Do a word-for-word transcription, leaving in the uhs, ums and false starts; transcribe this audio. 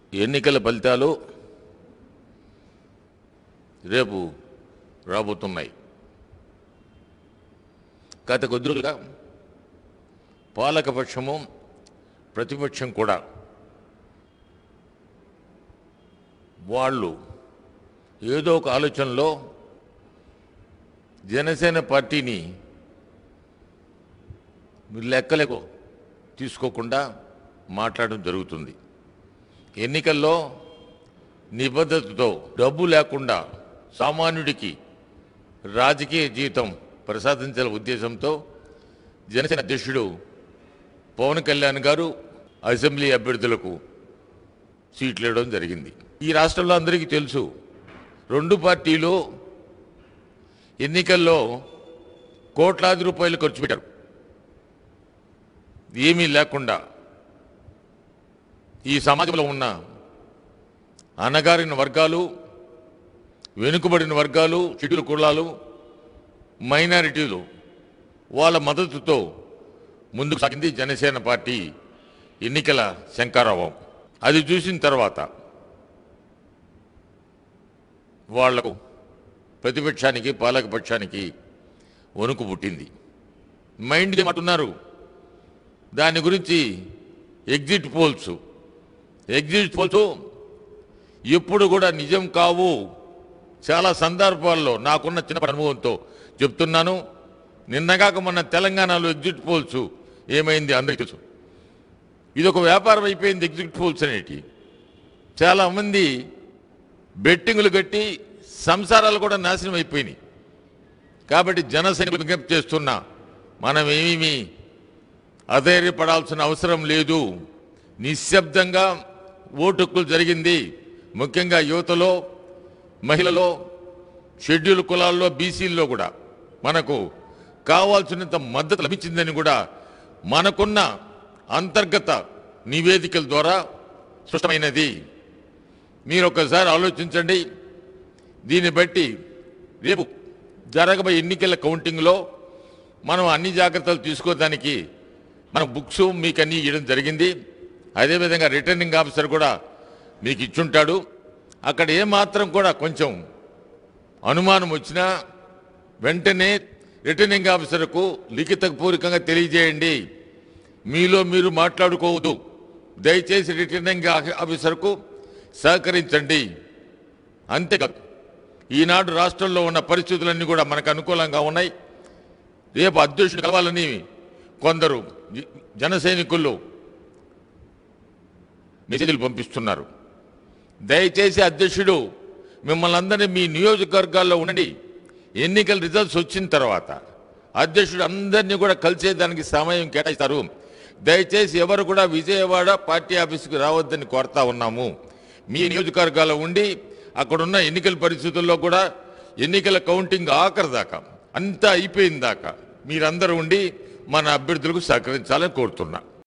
ఎన్నికల ఫలితాలు రేపు రాబోతున్నాయి. గత కొద్ది రోజులుగా పాలకపక్షము ప్రతిపక్షం కూడా వాళ్ళు ఏదో ఒక ఆలోచనలో జనసేన పార్టీని లెక్కలకు తీసుకోకుండా మాట్లాడడం జరుగుతుంది. ఎన్నికల్లో నిబద్ధతతో డబ్బు లేకుండా సామాన్యుడికి రాజకీయ జీవితం ప్రసాదించాల ఉద్దేశంతో జనసేన అధ్యక్షుడు పవన్ కళ్యాణ్ గారు అసెంబ్లీ అభ్యర్థులకు సీట్లు ఇవ్వడం జరిగింది. ఈ రాష్ట్రంలో అందరికీ తెలుసు, రెండు పార్టీలు ఎన్నికల్లో కోట్లాది రూపాయలు ఖర్చు పెట్టారు. ఏమీ లేకుండా ఈ సమాజంలో ఉన్న అణగారిన వర్గాలు, వెనుకబడిన వర్గాలు, షెడ్యూల్ కులాలు, మైనారిటీలు వాళ్ళ మద్దతుతో ముందుకు సాగింది జనసేన పార్టీ ఎన్నికల శంఖారావం. అది చూసిన తర్వాత వాళ్లకు ప్రతిపక్షానికి పాలకపక్షానికి వణుకు పుట్టింది. మైండ్ గేమ్ అంటున్నారు. దాని గురించి ఎగ్జిట్ పోల్స్ ఎగ్జిట్ పోల్స్ ఎప్పుడు కూడా నిజం కావు. చాలా సందర్భాల్లో నాకున్న చిన్న అనుభవంతో చెప్తున్నాను. నిన్నగాక మొన్న తెలంగాణలో ఎగ్జిట్ పోల్స్ ఏమైంది అందరికీ తెలుసు. ఇది ఒక వ్యాపారం అయిపోయింది. ఎగ్జిట్ పోల్స్ అనేటి చాలామంది బెట్టింగులు కట్టి సంసారాలు కూడా నాశనం అయిపోయినాయి. కాబట్టి జనసైనికులు విజ్ఞప్తి చేస్తున్నా, మనం ఏమీ అధైర్యపడాల్సిన అవసరం లేదు. నిశ్శబ్దంగా ఓటు హక్కులు జరిగింది. ముఖ్యంగా యువతలో, మహిళలో, షెడ్యూల్ కులాల్లో, బీసీల్లో కూడా మనకు కావాల్సినంత మద్దతు లభించిందని కూడా మనకున్న అంతర్గత నివేదికల ద్వారా స్పష్టమైనది. మీరు ఒకసారి ఆలోచించండి. దీన్ని బట్టి రేపు జరగబోయే ఎన్నికల కౌంటింగ్లో మనం అన్ని జాగ్రత్తలు తీసుకోవడానికి మన బుక్స్ మీకు అన్నీ ఇవ్వడం జరిగింది. అదేవిధంగా రిటర్నింగ్ ఆఫీసర్ కూడా మీకు ఇచ్చుంటాడు. అక్కడ ఏమాత్రం కూడా కొంచెం అనుమానం వచ్చినా వెంటనే రిటర్నింగ్ ఆఫీసర్కు లిఖితపూర్వకంగా తెలియజేయండి. మీలో మీరు మాట్లాడుకోవద్దు. దయచేసి రిటర్నింగ్ ఆఫీసర్కు సహకరించండి. అంతేకాదు, ఈనాడు రాష్ట్రంలో ఉన్న పరిస్థితులన్నీ కూడా మనకు అనుకూలంగా ఉన్నాయి. రేపు అధ్యక్షుడు కావాలని కొందరు జన సైనికులు మెసేజ్లు పంపిస్తున్నారు. దయచేసి అధ్యక్షుడు మిమ్మల్ని అందరినీ మీ నియోజకవర్గాల్లో ఉండండి. ఎన్నికల రిజల్ట్స్ వచ్చిన తర్వాత అధ్యక్షుడు అందరినీ కూడా కలిసేదానికి సమయం కేటాయిస్తారు. దయచేసి ఎవరు కూడా విజయవాడ పార్టీ ఆఫీసుకు రావద్దని కోరుతా ఉన్నాము. మీ నియోజకవర్గాల్లో ఉండి అక్కడున్న ఎన్నికల పరిస్థితుల్లో కూడా ఎన్నికల కౌంటింగ్ ఆఖరి దాకా అంతా అయిపోయిన దాకా మీరందరూ ఉండి మన అభ్యర్థులకు సహకరించాలని కోరుతున్నా.